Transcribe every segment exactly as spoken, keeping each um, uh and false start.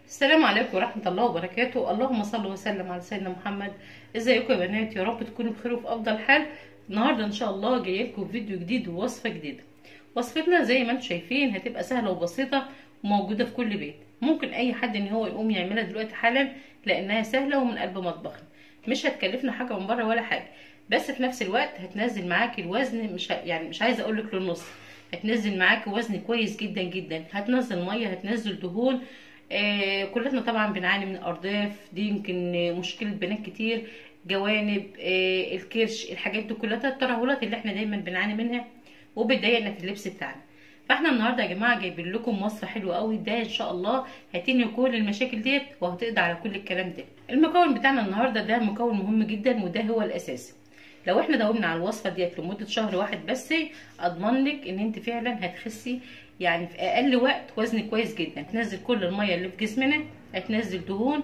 السلام عليكم ورحمة الله وبركاته. اللهم صل وسلم على سيدنا محمد. ازيكم يا بنات؟ يا رب تكونوا بخير وفي افضل حال. النهارده ان شاء الله جايه لكم فيديو جديد ووصفه جديده. وصفتنا زي ما انتم شايفين هتبقى سهله وبسيطه وموجوده في كل بيت، ممكن اي حد ان هو يقوم يعملها دلوقتي حالا لانها سهله ومن قلب مطبخنا، مش هتكلفنا حاجه من بره ولا حاجه، بس في نفس الوقت هتنزل معاكي الوزن، مش ه... يعني مش عايزه اقول لك للنص، هتنزل معاكي وزن كويس جدا جدا، هتنزل ميه، هتنزل دهون. آه كلنا طبعا بنعاني من الارداف دي، يمكن مشكله بنات كتير، جوانب آه الكرش، الحاجات دي كلها الترهلات اللي احنا دايما بنعاني منها وبتضايقنا في اللبس بتاعنا. فاحنا النهارده يا جماعه جايبين لكم وصفه حلوه قوي، ده ان شاء الله هتنهي كل المشاكل ديت وهتقضي على كل الكلام ده. المكون بتاعنا النهارده ده مكون مهم جدا وده هو الاساسي. لو احنا داومنا على الوصفه ديت لمده شهر واحد بس، اضمن لك ان انت فعلا هتخسي يعني في اقل وقت وزن كويس جدا، هتنزل كل الميه اللي في جسمنا، هتنزل دهون،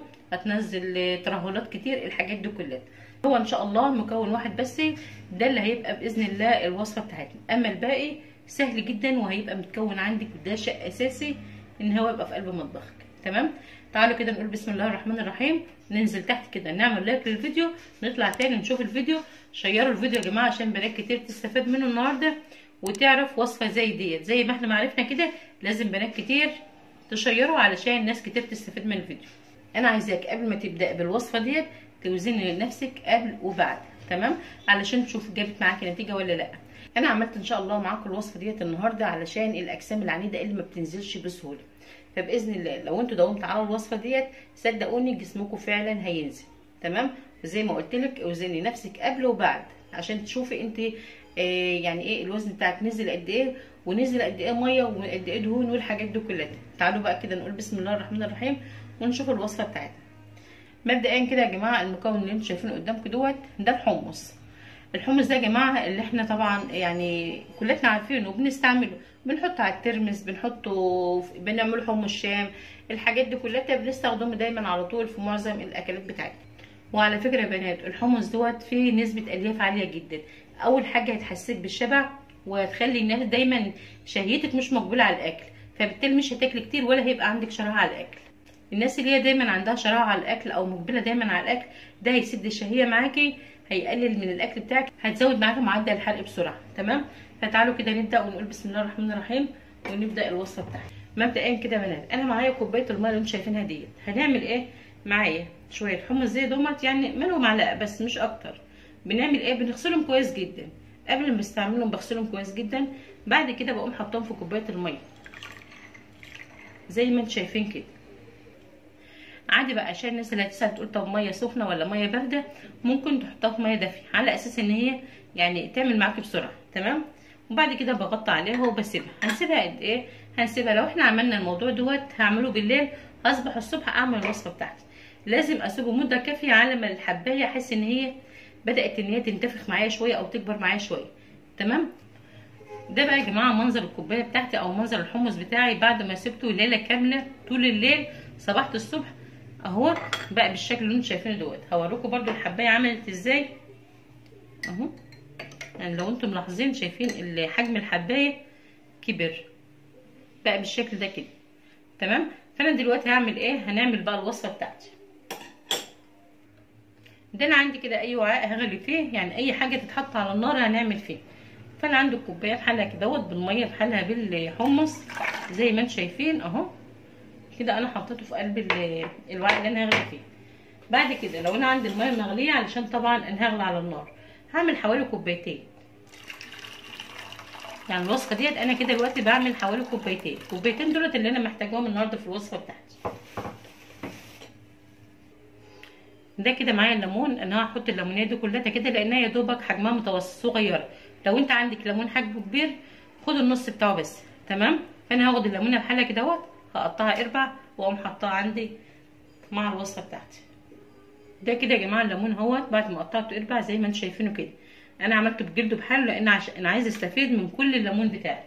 هتنزل ترهلات كتير، الحاجات دي كلها. هو ان شاء الله مكون واحد بس ده اللي هيبقى باذن الله الوصفه بتاعتنا، اما الباقي سهل جدا وهيبقى متكون عندك، ده شيء اساسي ان هو يبقى في قلب مطبخك. تمام، تعالوا كده نقول بسم الله الرحمن الرحيم، ننزل تحت كده نعمل لايك للفيديو، نطلع تاني نشوف الفيديو، شيروا الفيديو يا جماعه عشان بنات كتير تستفاد منه النهارده وتعرف وصفه زي ديت. زي ما احنا ما عرفنا كده لازم بنات كتير تشيروا علشان ناس كتير تستفاد من الفيديو. انا عايزاك قبل ما تبدا بالوصفه ديت توزني لنفسك قبل وبعد، تمام، علشان تشوف جابت معاكي نتيجه ولا لا. انا عملت ان شاء الله معاكم الوصفه ديت النهارده علشان الاجسام العنيده اللي ما بتنزلش بسهوله، فباذن الله لو انتوا داومتوا على الوصفه ديت صدقوني جسمكم فعلا هينزل. تمام، وزي ما قلت لك اوزني نفسك قبل وبعد عشان تشوفي انت آه يعني ايه الوزن بتاعك نزل قد ايه، ونزل قد ايه ميه وقد ايه دهون والحاجات دي كلها. تعالوا بقى كده نقول بسم الله الرحمن الرحيم ونشوف الوصفه بتاعتنا. مبدئيا كده يا جماعه المكون اللي انتوا شايفينه قدامكم دوت ده الحمص. الحمص ده يا جماعه اللي احنا طبعا يعني كلنا عارفينه وبنستعمله، بنحطه على الترمس، بنحطه بنعمله حمص شام، الحاجات دي كلها بنستخدمه دايما على طول في معظم الاكلات بتاعتنا. وعلى فكره يا بنات الحمص دوت فيه نسبه الياف عاليه جدا، اول حاجه هتحسسك بالشبع وهتخلي الناس دايما شهيتك مش مقبوله على الاكل، فبالتالي مش هتاكلي كتير ولا هيبقى عندك شراهه على الاكل. الناس اللي هي دايما عندها شراهه على الاكل او مقبله دايما على الاكل ده هيسد الشهيه معاكي، هيقلل من الاكل بتاعك، هتزود معاكي معدل الحرق بسرعه. تمام، فتعالوا كده نبدا ونقول بسم الله الرحمن الرحيم ونبدا الوصفه بتاعتي. مبدئيا كده يا بنات انا معايا كوبايه الميه اللي انتم شايفينها ديت، هنعمل ايه معايا؟ شويه حمص زي دومت يعني منهم معلقه بس مش اكتر. بنعمل ايه؟ بنغسلهم كويس جدا، قبل ما بستعملهم بغسلهم كويس جدا، بعد كده بقوم حاطاهم في كوبايه الميه زي ما انتم شايفين كده. عادي بقى عشان الناس اللي هتسال تقول طب ميه سخنه ولا ميه بارده، ممكن تحطها في ميه دافيه على اساس ان هي يعني تعمل معاكي بسرعه. تمام، وبعد كده بغطي عليها وبسيبها. هنسيبها قد ايه؟ هنسيبها لو احنا عملنا الموضوع دوت هعمله بالليل، هصبح الصبح اعمل الوصفه بتاعتي، لازم اسيبه مده كافيه على ما الحبايه احس ان هي بدات ان هي تنتفخ معايا شويه او تكبر معايا شويه. تمام، ده بقى يا جماعه منظر الكوبايه بتاعتي او منظر الحمص بتاعي بعد ما سبته ليله كامله طول الليل، صبحت الصبح اهو بقى بالشكل اللي انتم شايفينه دوت. هوريكم برده الحبايه عملت ازاي اهو، يعني لو انتم ملاحظين شايفين حجم الحبايه كبر بقى بالشكل ده كده. تمام، فانا دلوقتي هعمل ايه؟ هنعمل بقى الوصفه بتاعتي. ده انا عندي كده اي وعاء هغلي فيه، يعني اي حاجه تتحط على النار هنعمل فيه. فانا عندي الكوبايه بحالها كدهوت بالميه بحالها بالحمص زي ما انتم شايفين اهو كده، انا حطيته في قلب الوعاء اللي انا هغلي فيه. بعد كده لو انا عندي الميه مغليه علشان طبعا انا هغلي على النار، هعمل حوالي كوبايتين، يعني الوصفه ديت انا كده دلوقتي بعمل حوالي كوبايتين، كوبايتين دولت اللي انا محتاجاهم النهارده في الوصفه بتاعتي. ده كده معايا الليمون، انا هحط الليمونيه دي كلها كده لانها يا دوبك حجمها متوسط صغيره، لو انت عندك ليمون حجمه كبير خد النص بتاعه بس. تمام، فانا هاخد الليمونه بحالها كده اهوت هقطعها اربع واقوم حطاها عندي مع الوصفه بتاعتي. ده كده يا جماعه الليمون اهوت بعد ما قطعته اربع زي ما انتم شايفينه كده، انا عملته بجلده بحاله لان عشان انا عايزه استفيد من كل الليمون بتاعي.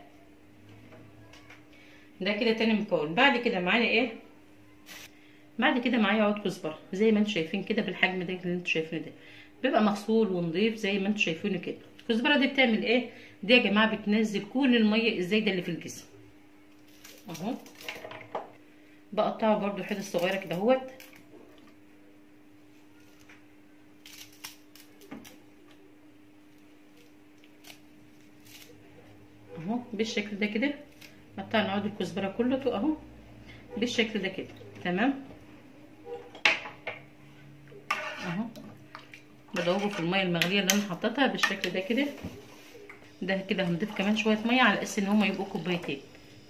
ده كده تاني مكون. بعد كده معايا ايه؟ بعد كده معايا عود كزبره زي ما انتم شايفين كده بالحجم ده اللي انتم شايفينه ده، بيبقى مغسول ونضيف زي ما انتم شايفينه كده. الكزبره دي بتعمل ايه؟ دي يا جماعه بتنزل كل الميه الزايده اللي في الجسم اهو. بقطعه برضو حتت صغيره كده اهوت اهو بالشكل ده كده. قطع نعود الكزبره كله اهو بالشكل ده كده تمام اهو. بدوبه في الميه المغليه اللي انا حطيتها بالشكل ده كده. ده كده هنضيف كمان شويه ميه على اساس ان هما يبقوا كوبايتين.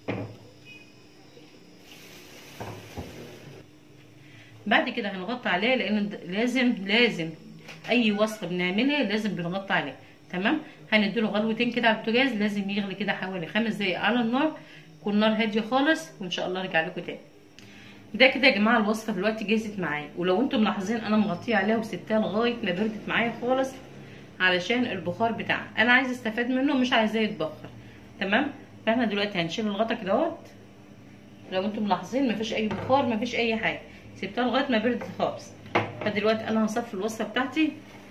بعد كده هنغطي عليها لان لازم لازم اي وصفه بنعملها لازم بنغطي عليها تمام. هنديله غلوتين كده على البوتاجاز، لازم يغلي كده حوالي خمس دقايق على النار، تكون نار هاديه خالص، وان شاء الله ارجع لكم تاني. ده كده يا جماعه الوصفه دلوقتي جهزت معايا، ولو انتم ملاحظين انا مغطيه عليها وسبتها لغايه ما بردت معايا خالص علشان البخار بتاعها انا عايزه استفاد منه مش عايزاه يتبخر تمام. فاحنا دلوقتي هنشيل الغطا كده اهوت. لو انتم ملاحظين مفيش اي بخار مفيش اي حاجه، سبتها لغايه ما بردت خالص. فدلوقتي انا هصفي الوصفه بتاعتي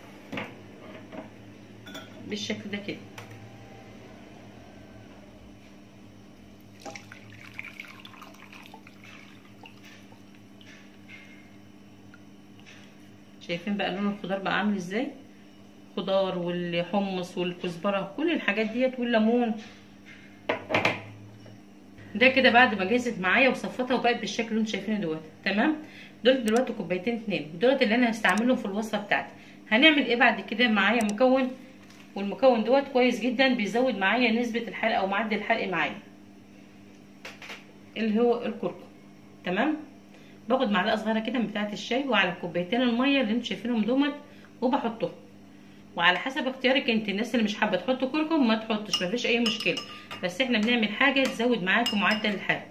بالشكل ده كده. شايفين بقى لون الخضار بقى عامل ازاي؟ خضار والحمص والكزبره كل الحاجات ديت والليمون. ده كده بعد ما جهزت معايا وصفتها وبقت بالشكل اللي انتم شايفينه دوت تمام. دول دلوقتي كوبايتين اتنين دولت اللي انا هستعملهم في الوصفه بتاعتي. هنعمل ايه بعد كده؟ معايا مكون، والمكون دوت كويس جدا بيزود معايا نسبه الحرق او معدل الحرق معايا اللي هو الكركم تمام. باخد معلقه صغيره كده من بتاعه الشاي وعلى كوبايتين الميه اللي انتم شايفينهم دومت وبحطهم، وعلى حسب اختيارك انت. الناس اللي مش حابه تحط كركم ما تحطش مفيش اي مشكله، بس احنا بنعمل حاجه تزود معاكم معدل الحرق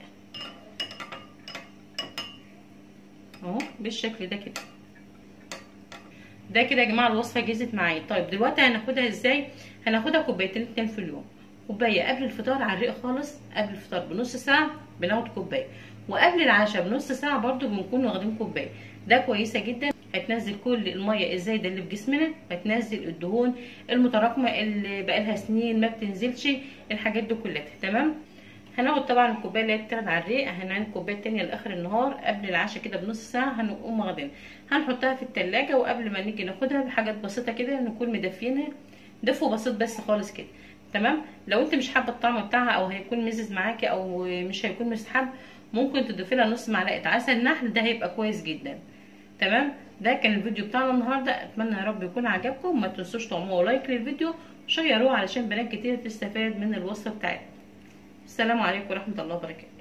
اهو بالشكل ده كده. ده كده يا جماعه الوصفه جهزت معايا. طيب دلوقتي هناخدها ازاي؟ هناخدها كوبايتين اتنين في اليوم. كوبايه قبل الفطار على الريق خالص، قبل الفطار بنص ساعه بناخد كوبايه، وقبل العشاء بنص ساعه برده بنكون واخدين كوبايه. ده كويسه جدا، هتنزل كل الميه الزايده اللي في جسمنا، هتنزل الدهون المتراكمه اللي بقالها سنين ما بتنزلش، الحاجات دي كلها تمام. هناخد طبعا الكوبايه اللي هي بتاخد على الريق، هنعمل كوبايه تانية لاخر النهار قبل العشاء كده بنص ساعه، هنقوم واخدينها هنحطها في التلاجة، وقبل ما نيجي ناخدها بحاجات بسيطه كده نكون مدفينها دفو بسيط بس خالص كده تمام. لو انت مش حابه الطعم بتاعها او هيكون مزز معاكي او مش هيكون مستحب، ممكن تضيفي لها نص معلقه عسل نحل، ده هيبقى كويس جدا تمام. ده كان الفيديو بتاعنا النهارده، اتمنى يا رب يكون عجبكم. ما تنسوش تعملوا لايك للفيديو وشيروه علشان بنات كتير تستفاد من الوصفه بتاعتنا. السلام عليكم ورحمه الله وبركاته.